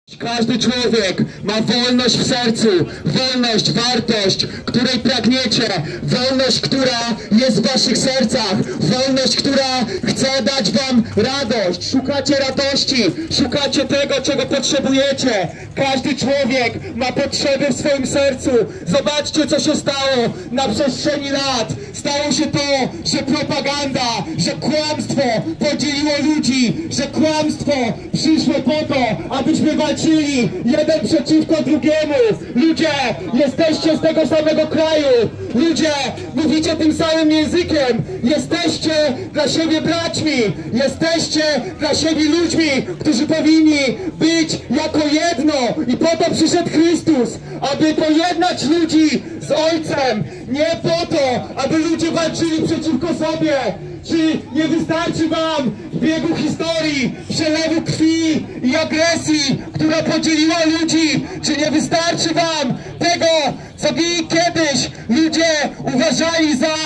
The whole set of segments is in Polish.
Każdy człowiek ma wolność w sercu, wolność, wartość, której pragniecie, wolność, która jest w waszych sercach, wolność, która chce dać wam radość. Szukacie radości, szukacie tego, czego potrzebujecie. Każdy człowiek ma potrzeby w swoim sercu. Zobaczcie, co się stało na przestrzeni lat. Stało się to, że propaganda, że kłamstwo podzieliło ludzi, że kłamstwo przyszło po to, abyśmy walczyli jeden przeciwko drugiemu. Ludzie, jesteście z tego samego kraju. Ludzie, mówicie tym samym językiem. Jesteście dla siebie braćmi. Jesteście dla siebie ludźmi, którzy powinni być jako jedno. I po to przyszedł Chrystus, aby pojednać ludzi z Ojcem. Nie po to, aby ludzie walczyli przeciwko sobie. Czy nie wystarczy wam w biegu historii przelewu krwi i agresji, która podzieliła ludzi? Czy nie wystarczy wam tego, co kiedyś ludzie uważali za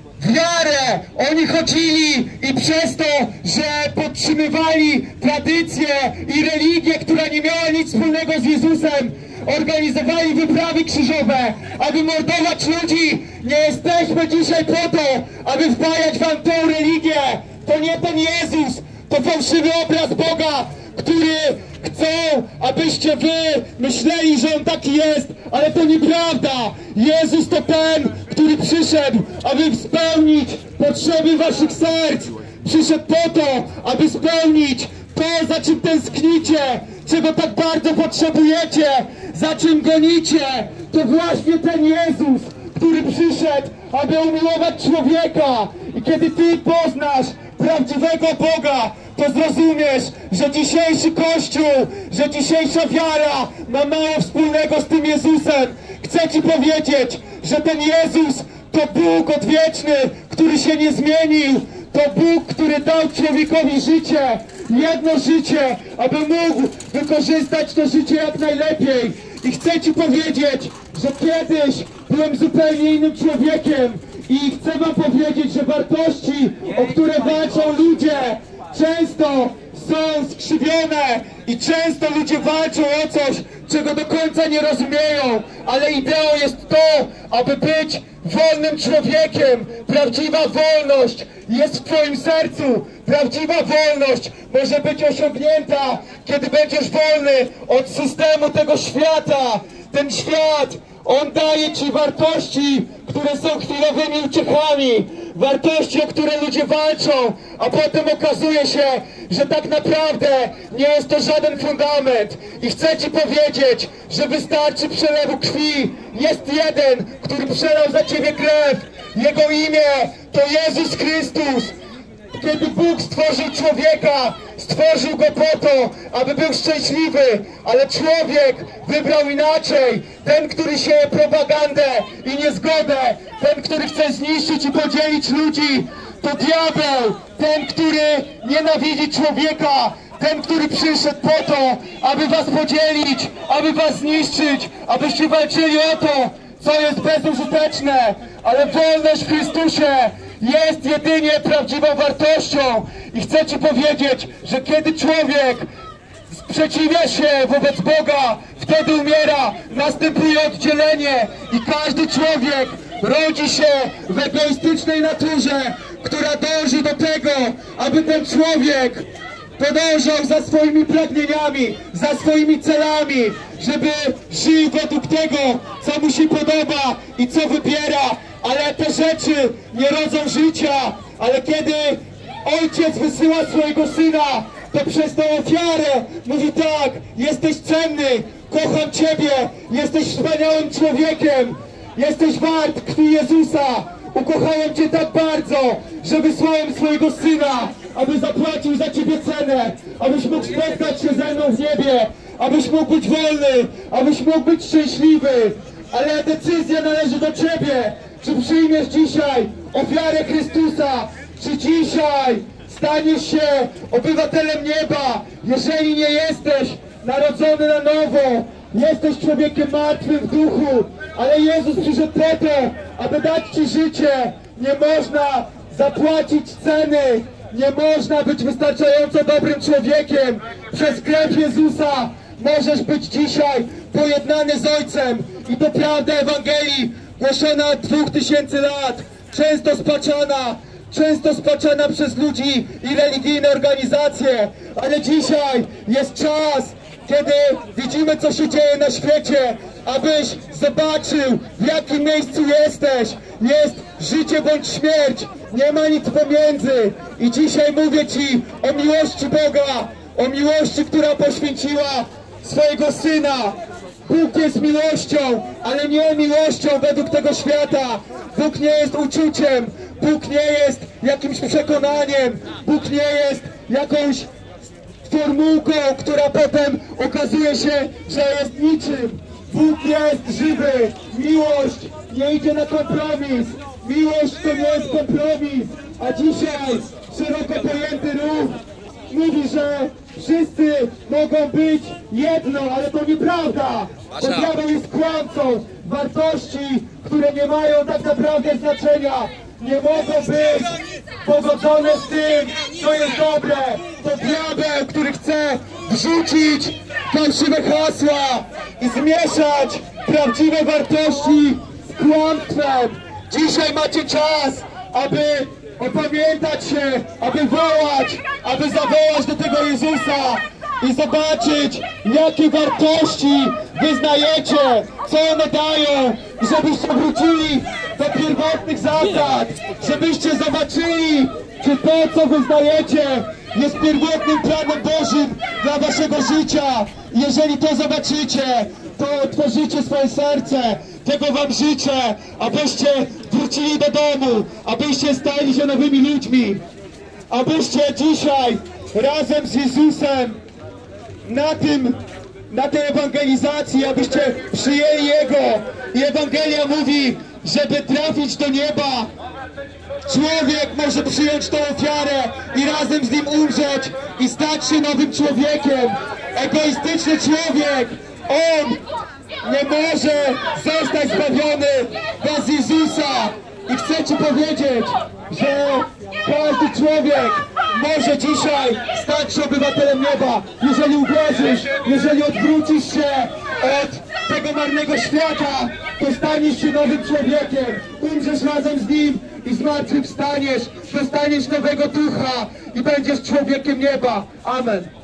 wiarę? Oni chodzili i przez to, że podtrzymywali tradycję i religię, która nie miała nic wspólnego z Jezusem, organizowali wyprawy krzyżowe, aby mordować ludzi. Nie jesteśmy dzisiaj po to, aby wpajać wam tą religię. To nie ten Jezus, to fałszywy obraz Boga, który chcą, abyście wy myśleli, że On taki jest, ale to nieprawda. Jezus to ten, który przyszedł, aby spełnić potrzeby waszych serc. Przyszedł po to, aby spełnić to, za czym tęsknicie, czego tak bardzo potrzebujecie, za czym gonicie. To właśnie ten Jezus, który przyszedł, aby umiłować człowieka. I kiedy ty poznasz prawdziwego Boga, to zrozumiesz, że dzisiejszy Kościół, że dzisiejsza wiara ma mało wspólnego z tym Jezusem. Chcę ci powiedzieć, że ten Jezus to Bóg odwieczny, który się nie zmienił. To Bóg, który dał człowiekowi życie, jedno życie, aby mógł wykorzystać to życie jak najlepiej. I chcę ci powiedzieć, że kiedyś byłem zupełnie innym człowiekiem i chcę wam powiedzieć, że wartości, o które walczą ludzie, często są skrzywione i często ludzie walczą o coś, czego do końca nie rozumieją, ale ideą jest to, aby być wolnym człowiekiem. Prawdziwa wolność jest w twoim sercu. Prawdziwa wolność może być osiągnięta, kiedy będziesz wolny od systemu tego świata. Ten świat, on daje ci wartości, które są chwilowymi uciechami, wartości, o które ludzie walczą, a potem okazuje się, że tak naprawdę nie jest to żaden fundament. I chcę ci powiedzieć, że wystarczy przelewu krwi. Jest jeden, który przelał za ciebie krew. Jego imię to Jezus Chrystus. Kiedy Bóg stworzył człowieka, stworzył go po to, aby był szczęśliwy, ale człowiek wybrał inaczej. Ten, który sieje propagandę i niezgodę, ten, który chce zniszczyć i podzielić ludzi, to diabeł. Ten, który nienawidzi człowieka, ten, który przyszedł po to, aby was podzielić, aby was zniszczyć, abyście walczyli o to, co jest bezużyteczne, ale wolność w Chrystusie jest jedynie prawdziwą wartością. I chcę ci powiedzieć, że kiedy człowiek sprzeciwia się wobec Boga, wtedy umiera, następuje oddzielenie i każdy człowiek rodzi się w egoistycznej naturze, która dąży do tego, aby ten człowiek podążał za swoimi pragnieniami, za swoimi celami, żeby żył według tego, co mu się podoba i co wybiera. Ale te rzeczy nie rodzą życia. Ale kiedy Ojciec wysyła swojego Syna, to przez tą ofiarę mówi tak: jesteś cenny, kocham Ciebie, jesteś wspaniałym człowiekiem, jesteś wart krwi Jezusa. Ukochałem Cię tak bardzo, że wysłałem swojego Syna, aby zapłacił za Ciebie cenę, abyś mógł spotkać się ze mną w niebie, abyś mógł być wolny, abyś mógł być szczęśliwy. Ale decyzja należy do Ciebie. Czy przyjmiesz dzisiaj ofiarę Chrystusa? Czy dzisiaj staniesz się obywatelem nieba? Jeżeli nie jesteś narodzony na nowo, jesteś człowiekiem martwym w duchu, ale Jezus przyszedł po to, aby dać ci życie. Nie można zapłacić ceny, nie można być wystarczająco dobrym człowiekiem. Przez krew Jezusa możesz być dzisiaj pojednany z Ojcem. I to prawda Ewangelii głoszona od 2000 lat, często spaczana przez ludzi i religijne organizacje, ale dzisiaj jest czas, kiedy widzimy, co się dzieje na świecie, abyś zobaczył, w jakim miejscu jesteś. Jest życie bądź śmierć, nie ma nic pomiędzy. I dzisiaj mówię Ci o miłości Boga, o miłości, która poświęciła swojego Syna. Bóg jest miłością, ale nie miłością według tego świata. Bóg nie jest uczuciem, Bóg nie jest jakimś przekonaniem, Bóg nie jest jakąś formułką, która potem okazuje się, że jest niczym. Bóg jest żywy. Miłość nie idzie na kompromis. Miłość to nie jest kompromis. A dzisiaj szeroko pojęty ruch mówi, że wszyscy mogą być jedno, ale to nieprawda. Bo diabeł jest kłamcą. Wartości, które nie mają tak naprawdę znaczenia, nie mogą być pogodzone z tym, co jest dobre. To diabeł, który chce wrzucić fałszywe hasła i zmieszać prawdziwe wartości z kłamstwem. Dzisiaj macie czas, aby opamiętać się, aby wołać, aby zawołać do tego Jezusa i zobaczyć, jakie wartości wyznajecie, co one dają, i żebyście wrócili do pierwotnych zasad, żebyście zobaczyli, czy to, co wyznajecie, jest pierwotnym planem Bożym dla waszego życia. Jeżeli to zobaczycie, to otworzycie swoje serce. Tego wam życzę, abyście wrócili do domu, abyście stali się nowymi ludźmi, abyście dzisiaj razem z Jezusem na tej ewangelizacji, abyście przyjęli Jego. I Ewangelia mówi, żeby trafić do nieba, człowiek może przyjąć tą ofiarę i razem z nim umrzeć i stać się nowym człowiekiem. Egoistyczny człowiek, on nie może zostać zbawiony bez Jezusa. I chcę Ci powiedzieć, że każdy człowiek może dzisiaj stać się obywatelem nieba, jeżeli uwierzysz, jeżeli odwrócisz się od tego marnego świata, to staniesz się nowym człowiekiem, umrzesz razem z Nim i zmartwychwstaniesz, dostaniesz nowego ducha i będziesz człowiekiem nieba. Amen.